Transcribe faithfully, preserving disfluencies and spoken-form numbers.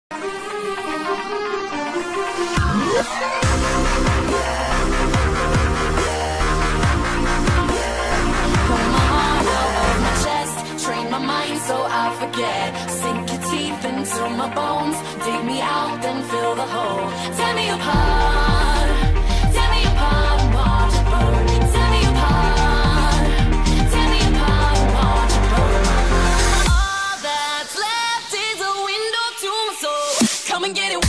So I forget. Sink your teeth into my bones, dig me out, then fill the hole. Tear me apart, tear me apart and watch it burn. Tear me apart, tear me apart and watch it burn. All that's left is a window to my soul. Come and get it.